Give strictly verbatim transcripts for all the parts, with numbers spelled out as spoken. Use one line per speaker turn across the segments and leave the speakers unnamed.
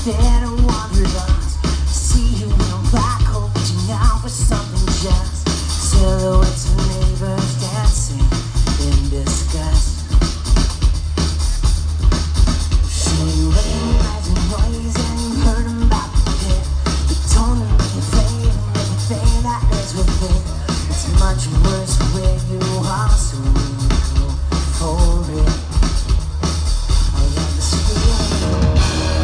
there to wander us. See you in black hole, reaching out for something just. Silhouettes of neighbors dancing in disgust. So you recognize the noise and you heard about the pit. The tone of everything and everything that is within. It's much worse where you are, so you go for it. I love this feeling.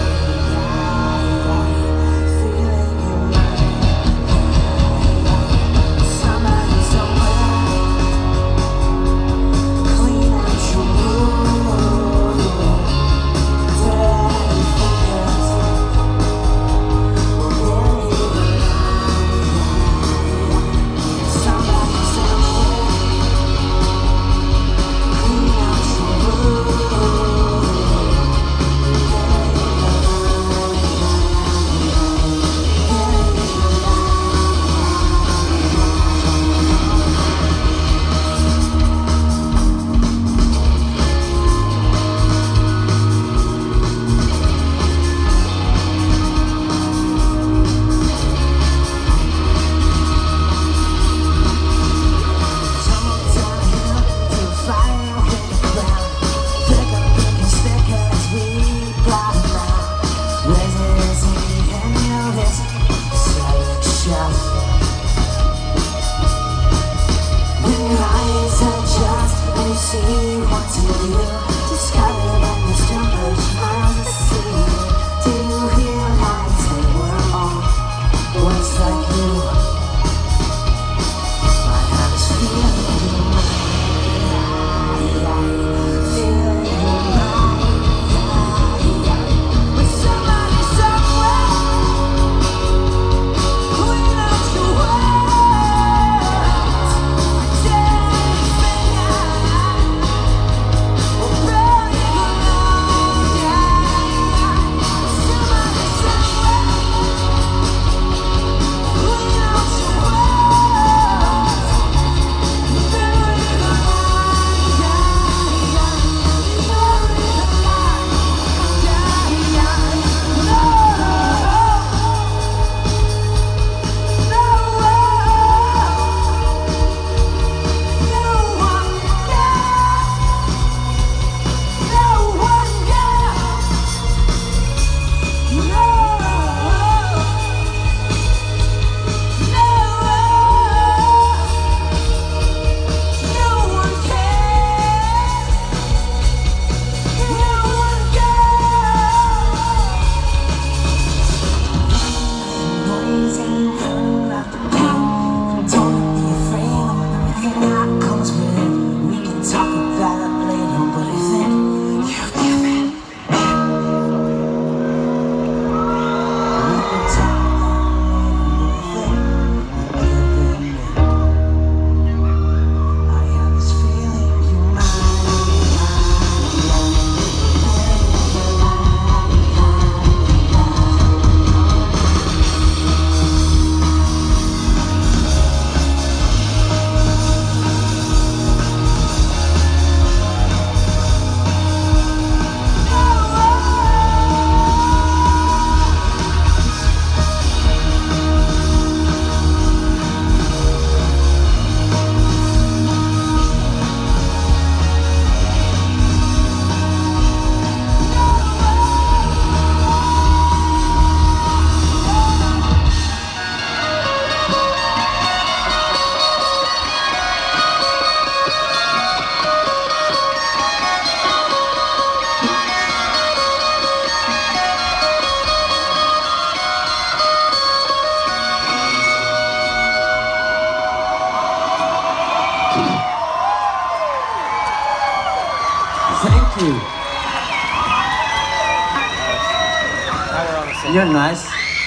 You're nice.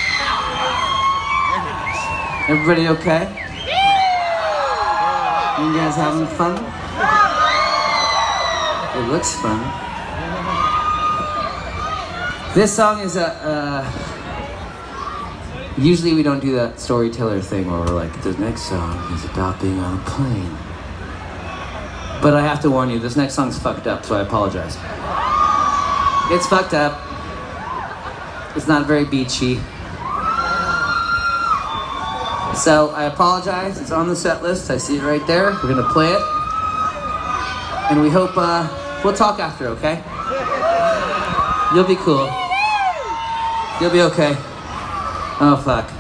Everybody okay? You guys having fun? It looks fun. This song is a, uh, usually we don't do that storyteller thing where we're like, the next song is about being on a plane. But I have to warn you, this next song's fucked up, so I apologize. It's fucked up. It's not very beachy. So I apologize. It's on the set list. I see it right there. We're gonna play it, and we hope uh, we'll talk after. Okay? You'll be cool. You'll be okay. Oh fuck.